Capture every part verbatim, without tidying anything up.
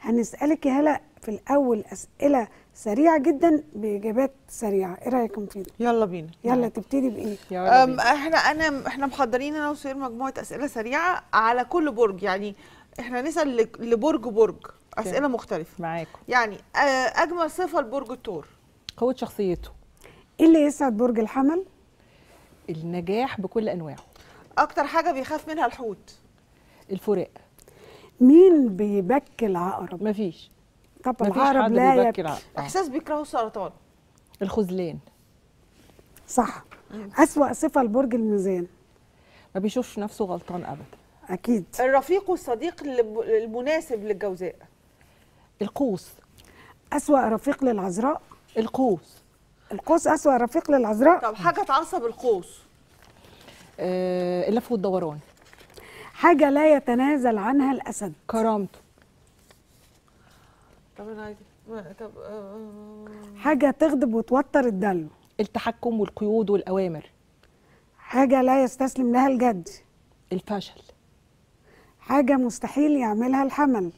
هنسالك يا هلا في الاول اسئله سريعه جدا باجابات سريعه، ايه رايكم فينا؟ يلا بينا. يلا تبتدي بايه؟ أم، احنا انا احنا محضرين انا وسهير مجموعه اسئله سريعه على كل برج، يعني احنا نسال لك- لبرج برج اسئله مختلفه معاكم. يعني آه، اجمل صفه لبرج الثور. قوة شخصيته. ايه اللي يسعد برج الحمل؟ النجاح بكل انواعه. اكتر حاجه بيخاف منها الحوت. الفراق. مين بيبكي العقرب؟ مفيش. طب مفيش العقرب حد لا بيبكي يب... العقرب. آه. احساس بيكرهه السرطان. الخذلان. صح. اسوأ صفه لبرج الميزان؟ ما بيشوفش نفسه غلطان ابدا. اكيد. الرفيق والصديق الب- المناسب للجوزاء. القوس. اسوأ رفيق للعذراء؟ القوس. القوس اسوأ رفيق للعذراء. طب حاجه تعصب القوس. آه اللف والدوران. حاجه لا يتنازل عنها الاسد؟ كرامته. طب انا عايزه ما- طب آه، حاجه تغضب وتوتر الدلو؟ التحكم والقيود والاوامر. حاجه لا يستسلم لها الجد؟ الفشل. حاجه مستحيل يعملها الحمل؟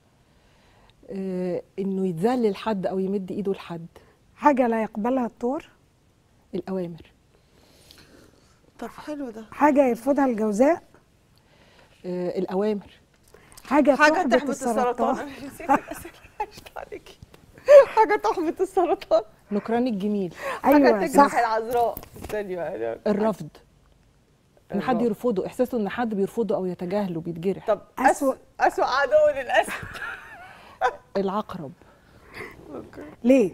آه انه يتذلل حد او يمد ايده لحد. حاجه لا يقبلها الطور؟ الاوامر. طب حلو ده. حاجه يرفضها الجوزاء؟ آه الاوامر. حاجه, حاجه تحبط تحبط السرطان. أنا نسيت الأسئلة، عشت عليكي. حاجه تحبط السرطان. نكران الجميل. حاجه ايوه تجرح صح. العذراء. استني بقى. الرفض. ان حد الرفض. يرفضه، احساسه ان حد بيرفضه او يتجاهله بيتجرح. طب أسوأ- اسوء اسوء عدو للاسد. العقرب. ليه؟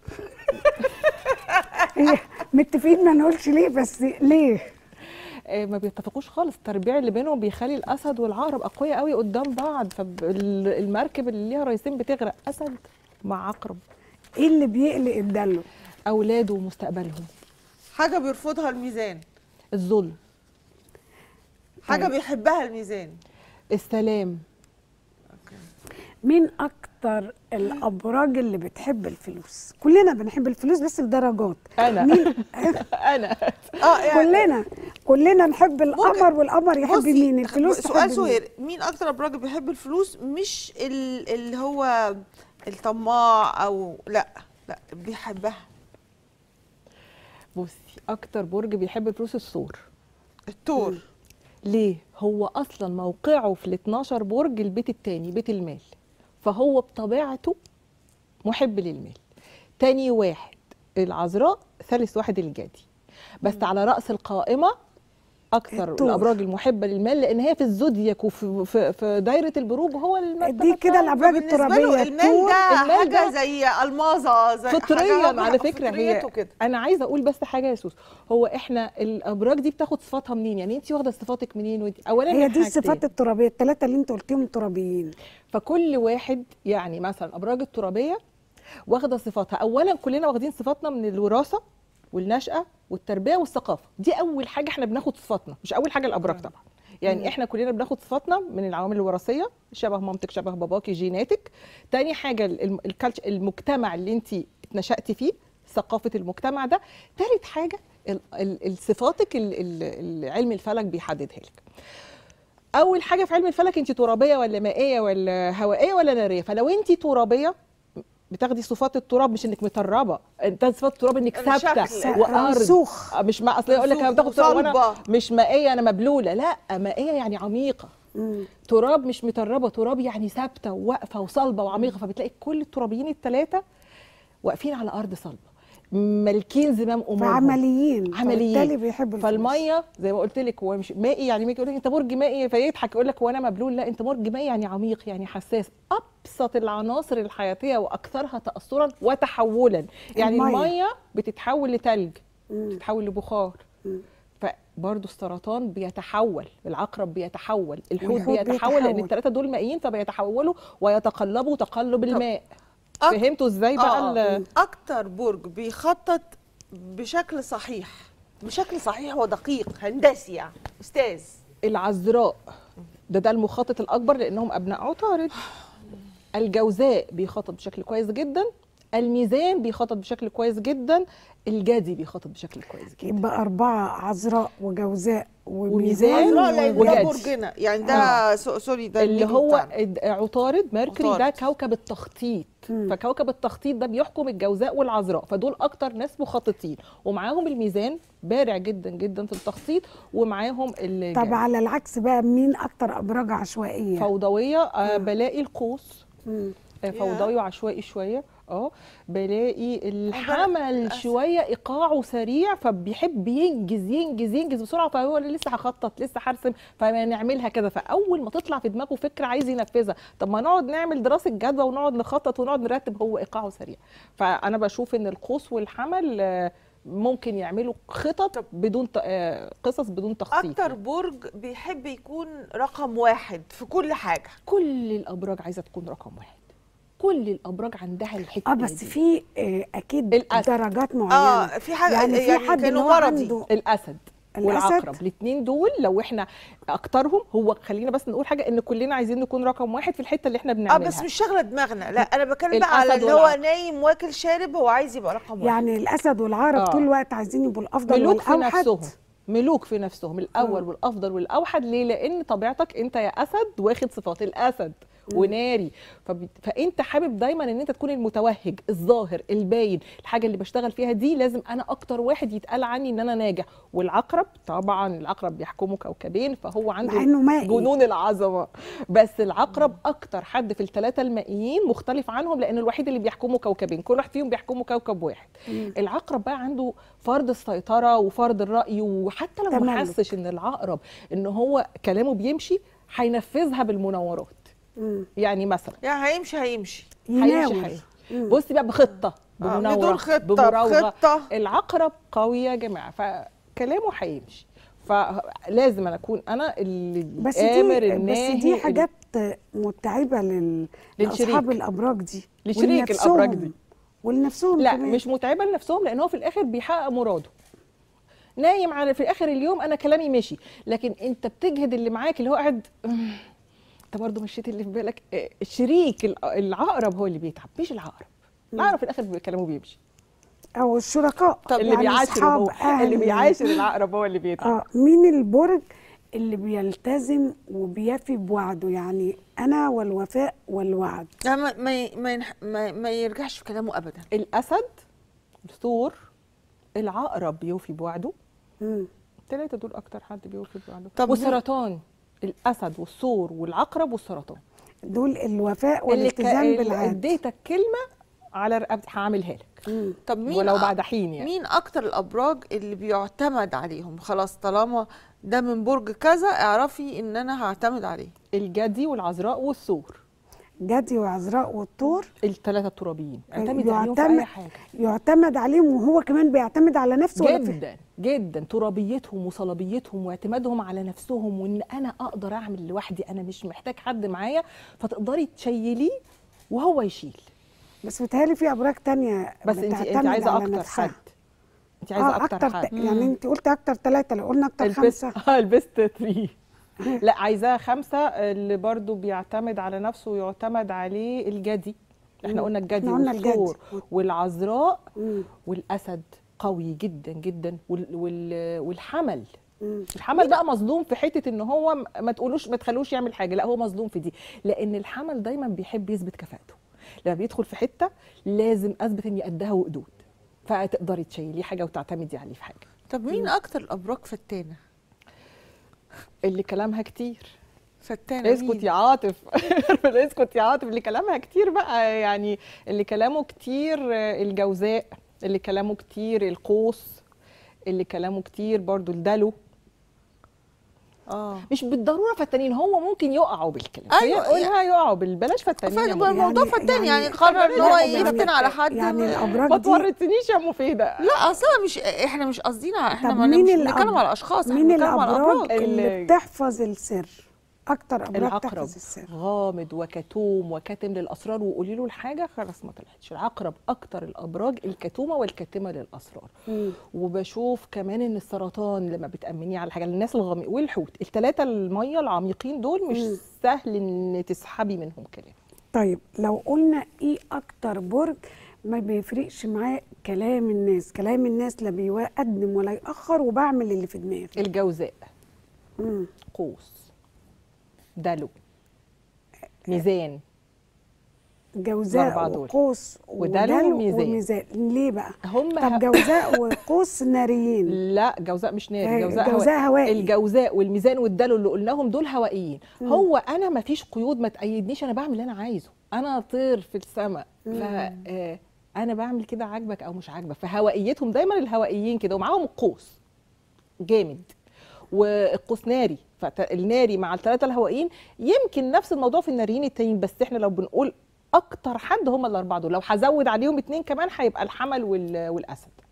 إيه، متفقين ما نقولش ليه، بس ليه؟ آه، ما بيتفقوش خالص. التربيع اللي بينهم بيخلي الاسد والعقرب اقوياء قوي قدام بعض، فالمركب اللي ليها رئيسين بتغرق. اسد مع عقرب. ايه اللي بيقلق الدلو؟ اولاده ومستقبلهم. حاجه بيرفضها الميزان. الظلم. حاجه طيب. بيحبها الميزان. السلام. مين اكتر الابراج اللي بتحب الفلوس؟ كلنا بنحب الفلوس بس بدرجات. انا مين؟ انا اه يعني كلنا كلنا نحب القمر والقمر يحب بصي، مين؟ الفلوس سؤال تحب مين؟ سهير، مين اكتر ابراج بيحب الفلوس؟ مش ال- اللي هو الطماع او لا لا بيحبها. بصي، اكتر برج بيحب الفلوس الثور. الثور. ليه؟ هو اصلا موقعه في ال اتناشر برج البيت الثاني، بيت المال، فهو بطبيعته محب للمال. تاني واحد العذراء، ثالث واحد الجدي. بس على راس القائمه اكتر الثور. الابراج المحبه للمال، لان هي في الزودياك وفي في, في دايره البروج هو المرتبه دي كده الابراج بالنسبه له الترابيه. المال ده المال حاجه ده زي الماظه، زي فطريا حاجة على فكره. هي فطريته كده. انا عايزه اقول بس حاجه يا سوس، هو احنا الابراج دي بتاخد صفاتها منين؟ يعني انت واخده صفاتك منين؟ وانت اولا هي من دي الصفات حاجتين. الترابيه الثلاثه اللي انت قلتيهم ترابيين. فكل واحد يعني مثلا الابراج الترابيه واخده صفاتها. اولا كلنا واخدين صفاتنا من الوراثه والنشأة والتربية والثقافة. دي أول حاجة احنا بناخد صفاتنا، مش أول حاجة الأبراج طبعا. يعني مم. احنا كلنا بناخد صفاتنا من العوامل الوراثية، شبه مامتك شبه باباكي جيناتك. تاني حاجة الم- الكالتش المجتمع اللي انت اتنشأتي فيه، ثقافة المجتمع ده. تالت حاجة ال- ال- الصفاتك ال- ال- ال- علم الفلك بيحددها لك. أول حاجة في علم الفلك انت ترابية ولا مائية ولا هوائية ولا نارية. فلو انت ترابية بتاخدي صفات التراب، مش انك متربه، انت صفات التراب انك ثابته شكل. وارض. رسوخ. مش ما اصل يقول لك انا باخد تراب وانا وصلبة. مش مائيه انا مبلوله. لا، مائيه يعني عميقه. مم. تراب مش متربه، تراب يعني ثابته وواقفه وصلبه وعميقه. فبتلاقي كل الترابيين الثلاثه واقفين على ارض صلبه، مالكين زمام امورهم، فعمليين عمليين. فبالتالي بيحبوا الفلوس. فالميه زي ما قلت لك هو مش مائي يعني يقول لك انت برج مائي فيضحك يقول لك هو انا مبلول. لا، انت برج مائي يعني عميق، يعني حساس. ابسط العناصر الحياتيه واكثرها تاثرا وتحولا. يعني المية. الميه بتتحول لثلج، مم. بتتحول لبخار. مم. فبرضه السرطان بيتحول، العقرب بيتحول، الحوت والحوت بيتحول، لان بيتحول. الثلاثه دول مائيين فبيتحولوا ويتقلبوا تقلب الماء. أك- فهمتوا ازاي بقى آه. ال- اكتر برج بيخطط بشكل صحيح، بشكل صحيح ودقيق هندسي يعني استاذ. العذراء ده ده المخطط الاكبر لانهم ابناء عطارد. الجوزاء بيخطط بشكل كويس جدا. الميزان بيخطط بشكل كويس جدا، الجدي بيخطط بشكل كويس جدا. يبقى أربعة عذراء وجوزاء وميزان وميزان عذراء لان ده وجدي. برجنا يعني ده آه. سو- سوري ده اللي النجم هو بتاعنا. الد- عطارد ميركوري ده عطارد. كوكب التخطيط. مم. فكوكب التخطيط ده بيحكم الجوزاء والعذراء، فدول اكتر ناس مخططين، ومعاهم الميزان بارع جدا جدا في التخطيط، ومعاهم طب الجدي. على العكس بقى، مين أكتر أبراج عشوائية؟ فوضويه آه بلاقي القوس مم. آه، فوضوي وعشوائي شويه. اه بلاقي الحمل للأسف. شويه ايقاعه سريع، فبيحب ينجز ينجز ينجز بسرعه، فهو لسه هخطط لسه هرسم فنعملها كده، فاول ما تطلع في دماغه فكره عايز ينفذها، طب ما نقعد نعمل دراسه جدوى ونقعد نخطط ونقعد نرتب، هو ايقاعه سريع. فانا بشوف ان القوس والحمل آه، ممكن يعملوا خطط بدون ت- آه، قصص بدون تخطيط. اكتر برج بيحب يكون رقم واحد في كل حاجه. كل الابراج عايزه تكون رقم واحد، كل الابراج عندها الحته اه بس دي. في آه، اكيد الأسد. درجات معينه. اه في حاجه يعني في حد كانوا اللي هو مرضي. عنده الاسد الأسد. والعقرب الاثنين دول لو احنا اكترهم، هو خلينا بس نقول حاجه ان كلنا عايزين نكون رقم واحد في الحته اللي احنا اه بنعملها. بس مش شغله دماغنا، لا انا بتكلم بقى على الأسد اللي هو والعقرب. نايم واكل شارب هو عايز يبقى رقم واحد. يعني الاسد والعقرب آه. طول الوقت عايزين يبقوا الافضل ملوك في والاوحد. نفسهم، ملوك في نفسهم الاول مم. والافضل والاوحد. ليه؟ لان طبيعتك انت يا اسد واخد صفات الاسد وناري، فب... فانت حابب دايما ان انت تكون المتوهج الظاهر الباين، الحاجه اللي بشتغل فيها دي لازم انا اكتر واحد يتقال عني ان انا ناجح. والعقرب طبعا العقرب بيحكمه كوكبين، فهو عنده مع إنه مائي. جنون العظمه، بس العقرب اكتر حد في الثلاثه المائيين مختلف عنهم، لان الوحيد اللي بيحكمه كوكبين، كل واحد فيهم بيحكمه كوكب واحد. مم. العقرب بقى عنده فرض السيطره وفرض الراي، وحتى لو ما تملك. حسش ان العقرب ان هو كلامه بيمشي هينفذها بالمناورات. مم. يعني مثلا يعني هيمشي هيمشي هيمشي يناول. هيمشي. مم. بصي بقى بخطه آه، بمناوره بدون خطة، بمراوغه. بخطة. العقرب قوي يا جماعه، فكلامه هيمشي، فلازم انا اكون انا اللي بس الامر دي الناهي. بس دي حاجات متعبه لل... للشريك. لاصحاب الابراج دي لشريك ولنفسهم. الأبراج دي. ولنفسهم لا كمان. مش متعبه لنفسهم، لان هو في الاخر بيحقق مراده. نايم على في اخر اليوم انا كلامي مشي، لكن انت بتجهد اللي معاك اللي هو قاعد انت برضه مشيت اللي في بالك. آه، الشريك الع- العقرب هو اللي بيتعب مش العقرب. العقرب في الاخر بي- كلامه بيمشي. او الشركاء. طب اللي يعني بيعاشر أصحاب، هو أهل. اللي بيعاشر العقرب هو اللي بيتعب. اه مين البرج اللي بيلتزم وبيفي بوعده؟ يعني انا والوفاء والوعد. لا ما ما ي- ما, ينح- ما, ما يرجعش في كلامه ابدا. الاسد، الثور، العقرب بيوفي بوعده. مم. الثلاثه دول اكتر حد بيوفي بوعده. طب والسرطان، الاسد والثور والعقرب والسرطان. دول الوفاء اللي ك- والالتزام اللي بالعهد. اديتك كلمه على رقبتي هعملها لك، مم. طب مين ولو أ- بعد حين يعني. مين اكتر الابراج اللي بيعتمد عليهم؟ خلاص طالما ده من برج كذا اعرفي ان انا هعتمد عليه. الجدي والعذراء والثور، جدي وعذراء والطور الثلاثه الترابيين، اعتمد عليهم في يعتمد- اي حاجه. يعتمد عليهم، وهو كمان بيعتمد على نفسه ولا في- جدا جدا ترابيتهم وصلابيتهم واعتمادهم على نفسهم، وان انا اقدر اعمل لوحدي، انا مش محتاج حد معايا، فتقدري تشيليه وهو يشيل. بس بيتهيألي في ابراج تانية بس انت انت بتعتمد عايزه على اكتر نفسها. حد، انت عايزه اه اكتر, اكتر حد. ت... يعني انت قلت اكتر ثلاثة، لو قلنا اكتر البست خمسة. اه البست ثلاثة. لا عايزاه خمسه، اللي برضو بيعتمد على نفسه ويعتمد عليه الجدي. احنا مم. قلنا الجدي احنا قلنا الجدي. والثور والعذراء مم. والاسد قوي جدا جدا، وال وال والحمل. مم. الحمل بقى مظلوم في حته ان هو م- ما تقولوش ما تخلوش يعمل حاجه، لا هو مظلوم في دي، لان الحمل دايما بيحب يثبت كفاءته. لما بيدخل في حته لازم اثبت اني قدها وقدود، فتقدري تشيليه حاجه وتعتمدي عليه في حاجه. طب مين اكتر الابراج فتانه؟ اللي كلامها كتير. فتانه اسكت مين؟ يا عاطف. اسكت يا عاطف. اللي كلامها كتير بقى، يعني اللي كلامه كتير آه، الجوزاء، اللي كلامه كتير القوس، اللي كلامه كتير برضو الدلو. اه مش بالضروره فتانين، هو ممكن يقعوا بالكلام. أيوة، هي قولها يقعوا بال- بلاش فتانين يا ف- مفيدة. الموضوع يعني- فتان يعني يعني قرر ان هو يعني- يفتن على حد. يعني ما- الابراج ما دي. تورطنيش يا مفيدة. لا اصلا مش احنا مش قصدينا، احنا طب ما مين مش الأب- بنتكلم على اشخاص، احنا مين بنتكلم على الابراج ابراج. اللي ال- بتحفظ السر؟ اكتر ابراج العقرب تحفظ السر. غامض وكتوم وكاتم للاسرار، وقولي له الحاجه خلاص ما طلعتش. العقرب اكتر الابراج الكتومه والكاتمه للاسرار. مم. وبشوف كمان ان السرطان لما بتامنيه على حاجه، الناس الغامق والحوت، الثلاثه الميه العميقين دول مش مم. سهل ان تسحبي منهم كلام. طيب لو قلنا ايه اكتر برج ما بيفرقش معاه كلام الناس، كلام الناس لا بيقدم ولا يأخر، وبعمل اللي في دماغي. الجوزاء، مم. قوس، دلو، ميزان، جوزاء الأربعة دول. وقوس ودلو وميزان. وميزان. ليه بقى؟ هم طب ه... جوزاء وقوس ناريين. لا جوزاء مش ناري، آه، جوزاء, جوزاء هوائي. الجوزاء والميزان والدلو اللي قلناهم دول هوائيين. هو انا ما فيش قيود ما تقيدنيش، انا بعمل اللي انا عايزه، انا طير في السماء. ف آه، انا بعمل كده عاجبك او مش عاجبك. فهوائيتهم دايما الهوائيين كده، ومعاهم القوس جامد، والقوس ناري. فالناري مع الثلاثه الهوائيين. يمكن نفس الموضوع في الناريين التانيين، بس احنا لو بنقول اكتر حد هم الاربعه دول، لو هزود عليهم اتنين كمان هيبقى الحمل والاسد.